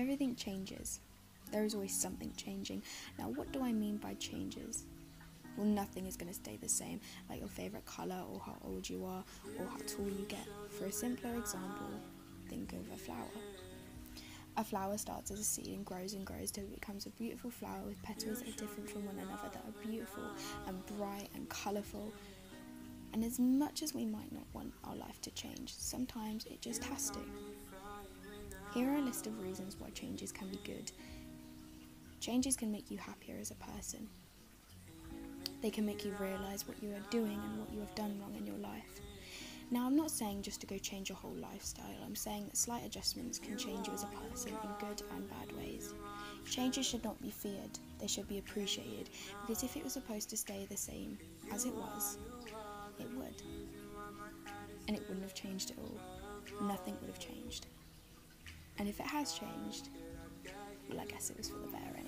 Everything changes. There is always something changing. Now, what do I mean by changes? Well, nothing is going to stay the same, like your favourite colour or how old you are or how tall you get. For a simpler example, think of a flower. A flower starts as a seed and grows till it becomes a beautiful flower with petals that are different from one another, that are beautiful and bright and colourful. And as much as we might not want our life to change, sometimes it just has to. Here are a list of reasons why changes can be good. Changes can make you happier as a person. They can make you realise what you are doing and what you have done wrong in your life. Now, I'm not saying just to go change your whole lifestyle. I'm saying that slight adjustments can change you as a person in good and bad ways. Changes should not be feared. They should be appreciated, because if it was supposed to stay the same as it was, it would. And it wouldn't have changed at all. Nothing would have changed. And if it has changed, well, I guess it was for the better anyway.